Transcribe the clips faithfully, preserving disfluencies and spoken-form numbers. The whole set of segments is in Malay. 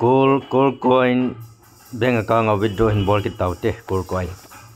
Cool, cool coin. Bank account of withdraw in ball kita teh cool coin.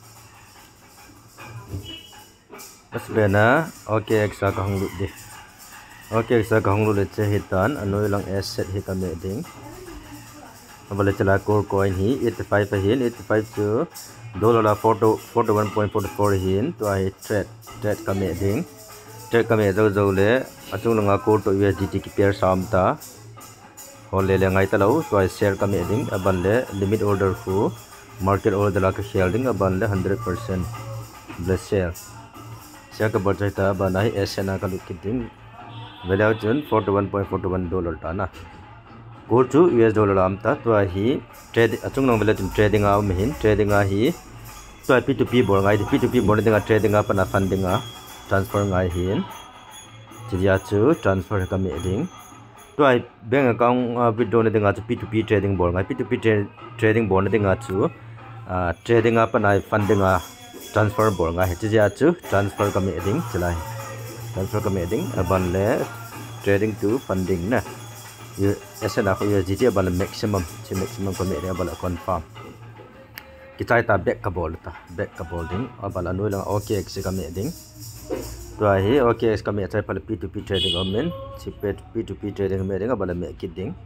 Bas bena, okay extra kahong lut deh. Okay extra kahong lut ceh hitan, anu ilang asset hitan meding. Abale cela cool coin hi eighty-five hin, eighty-five tu dollar photo forty-one point four four hin, tu ai trade trade kami ding. Trade kami jauh jauh le, acung lenga cool tu U S D T ki pair samta. Oleh le ngai talau tu ai share kami ding, abale limit order ku market order la ke share ding, abale one hundred percent bless share. Share ke berjaya ta banai asset na kalau kiting value jun forty-one point four one dollar ta na. Go to U S dollar amta tu hi trade acung nang value jun trading a mehin trading a hi tu P two P bor ngai P two P bor dengan trading a pana funding a transfer ngai hin. Jadi acu transfer kami ding. Tu ai bank account withdraw ne dengan P two P trading bor ngai P two P trading bor ne dengan acu trading a pana funding a transfer bor ngai jadi acu transfer kami ding celai transfer kami ding aban le trading to funding na. You asset aku U S D T abal maximum, si maximum kami dia abal confirm. Kita ita back ke ball ta, back ke ball ding abal anu lang O K X kami ding. Tu ahi O K X kami atai pala P two P trading amen, si P two P trading kami ding abal make it ding.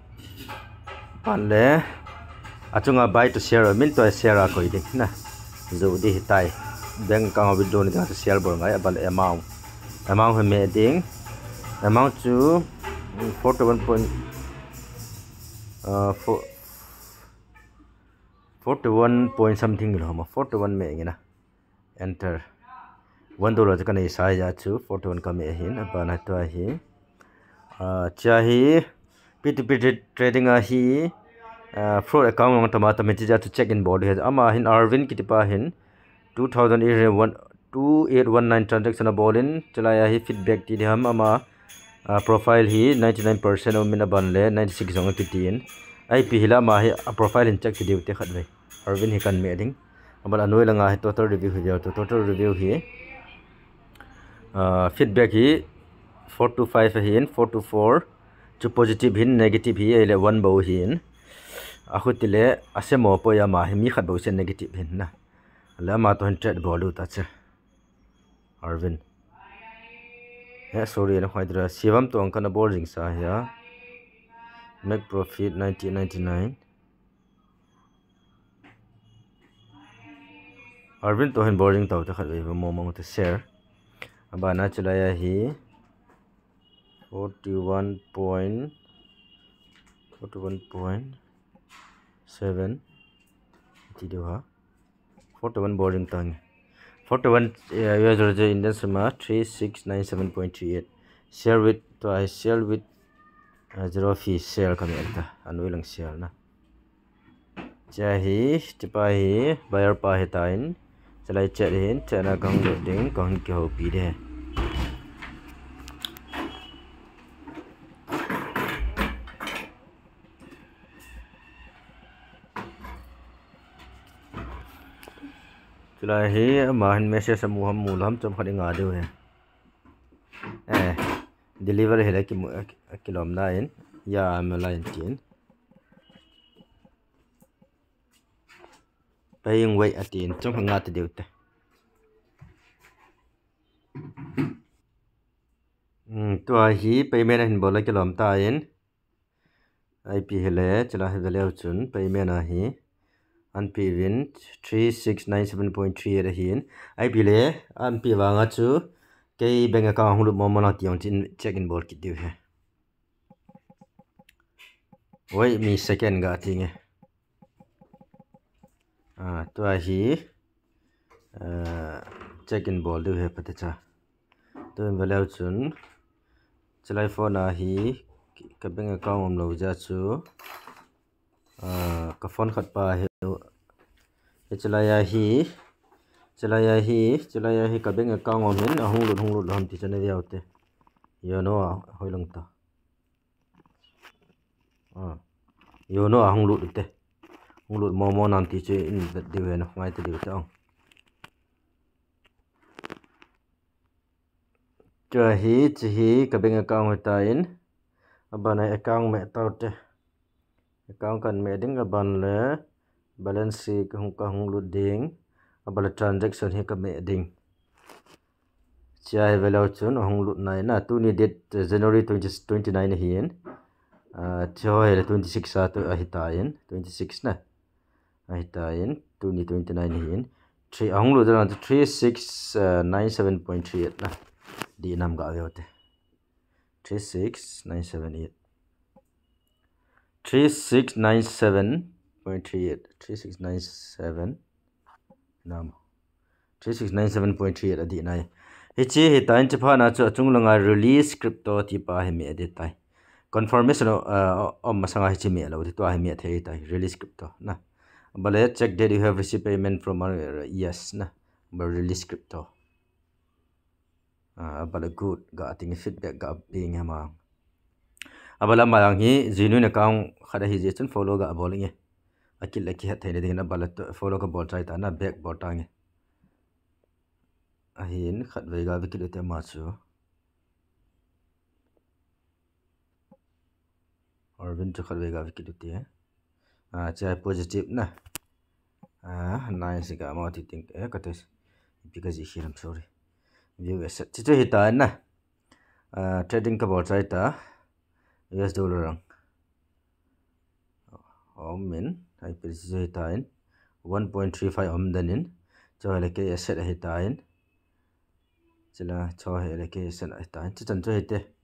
Pale acunga buy to share amen tu share aku ding na. Zodi hitai bank account withdraw ni tu share bor ngai abal amount. Amount kami ding. Amount tu forty-one point uh for forty-one point something lo ma forty-one me ngina enter one dollar ka nei sai ja chu forty-one ka me hin apa na to hi uh chahi P two P trading a hi fraud account ng tama tama ja to check in board has ama hin Arvin kitipa hin two thousand eight hundred nineteen transaction a bolin chalaya hi feedback ti ham ama Uh, profile hi ninety-nine percent of mina banle ninety-six jong kitin ai pi hila ma hi profile in check video te khat vai Arvin hi kan me ding abal anoi langa hi total review hi to total review hi uh, feedback hi four to five hin four to four chu positive hin negative hi ele one bo hin akhutile asemo po ya ma hi mi khat bo se negative hin na la ma to hundred bolu ta che Arvin. Yeah, sorry, I don't know. Sivam to angkana boarding sa ya. Make profit nineteen ninety-nine. Arvin to hin boarding tau ta khat ve mo mo to share. Abana chalaya hi forty-one point seven ti do ha. forty-one boarding tang. forty-one uh, U S dollar Indian Suma three six nine seven point three eight. Share with to I share with uh, zero fee share kami ata anu ilang share na. Jahi tipai buyer pa hitain chalai chat hin chana kang ding kang ki ho pi de. Chalai hi mahin message samuham mulam chom khadi nga de he. Eh deliver hele ki kilom na in ya am line tin paying way atin chom nga te deute hmm to hi payment hin bola kilom ta in I P hele chala he value chun payment a hi an P win three six nine seven point three eight hin I P le an P wa nga chu cái bank account hulu mo mo na tiang chin check in board ki tiu he wait me second ga tinge ah to hi check in board du he pata cha to value chun chalai phone a hi ka bank account om lo ja chu ka phone khat pa he chalaya hi chalaya hi chalaya hi ka bank account om hin ahung lut hung lut ham ti chane yaute yo no hoilang ta ah yo no ahung lut te hung lut mo mo nam ti che in de we no ngai te de ta cha hi chi hi ka bank account ta in abana account me ta te account kan me ding ban le balance sheet hong ka hong lu ding abala transaction he ka me ding chai velo chun hong lu nai na tu ni date January twenty twenty-nine hin uh choi twenty-six sa tu ahita in twenty-six na ahita in tu ni twenty-nine hin three hong lu dan three six nine seven point three eight na di nam ga veote three six nine seven eight three six nine seven point three eight three six nine seven nam three six nine seven point three eight adi nai hichi hitain chapha na chu chung langa release crypto ti pa he me ade tai confirmation om masanga hichi me lo ti to he me thei tai release crypto na bale check that you have received payment from uh, yes na but release crypto uh, bale good ga ting feedback ga being ama abala malang hi genuine account khada hi je chun follow ga bolinge akil laki ha thaine ding na bala follow ka bol chai ta na back botange ahin khat vega vikil te ma chu Arvin chu khat vega vikil te a chai positive na a nice ga ma ti think e kates because here I'm sorry view asset chi chu hita na trading ka bol chai ta U S dollar rang om min hai per chi hita in one point three five om danin cho le ke asset hita in chila cho he le ke asset hita in chi chan cho hite